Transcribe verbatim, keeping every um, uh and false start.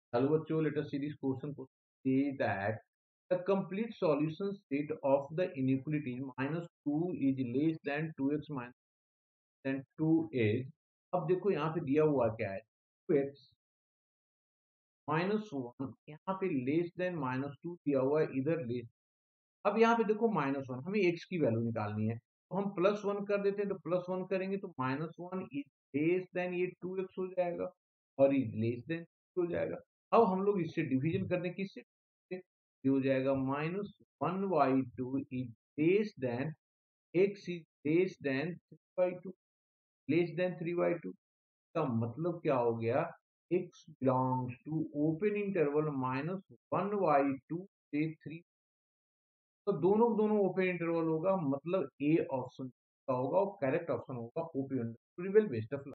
Hello bachcho, let us see this question. Question say that the complete solution state of the inequality minus two is less than two X minus than two is. अब देखो यहाँ पे दिया हुआ क्या है, to x minus one, यहाँ पे लेस देन माइनस टू दिया हुआ है, इधर लेस। अब यहाँ पे देखो माइनस वन, हमें एक्स की वैल्यू निकालनी है, तो हम प्लस वन कर देते हैं, तो प्लस वन करेंगे तो minus one is less than ये टू एक्स हो जाएगा और इज लेस देन हो जाएगा। अब हम लोग इससे डिवीजन करने की, इससे ये हो जाएगा minus one by two is less than X is less than three by two, less than three by two का मतलब क्या हो गया, x belongs to open interval minus one by two से थ्री, तो दोनों दोनों ओपन इंटरवल होगा, मतलब ए ऑप्शन का होगा और करेक्ट ऑप्शन होगा ओपन इंटरवल। Best of